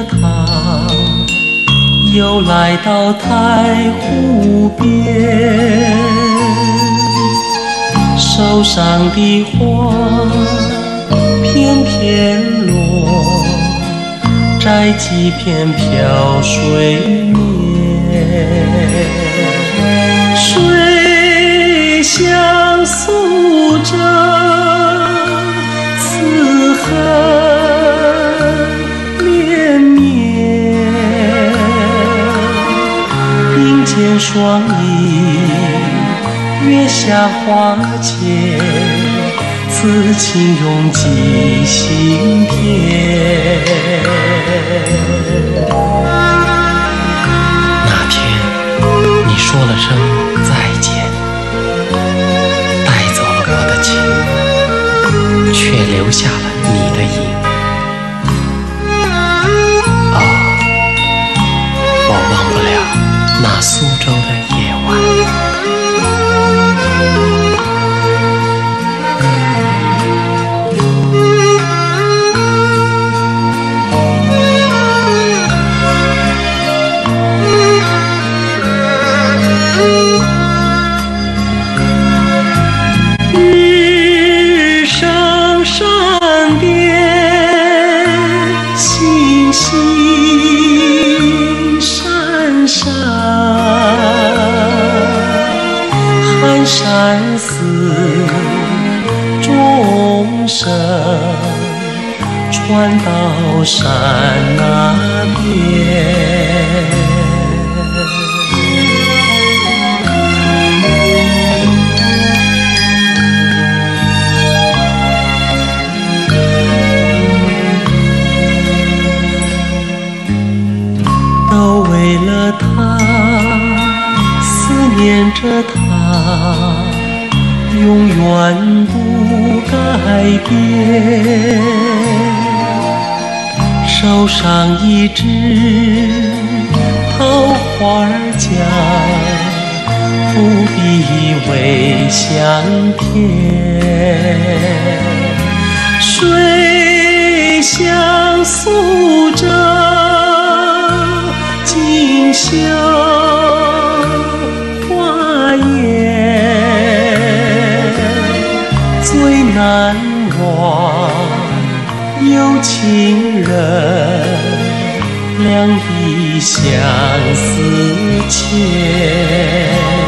他，又来到太湖边，手上的花片片落摘几片飘水面，水相诉着此恨绵绵，并肩双翼月下花前，此情永记心田。 那天你说了声再见，带走了我的情，却留下了你的影。我忘不了那苏州的夜晚。 日升山巅，星星闪闪，寒山寺钟声传到山那边。都为了他，思念着他，永远不改变。手上一支桃花浆，伏笔为香甜。水相诉着锦绣花颜，最难忘有情人两地相思牵。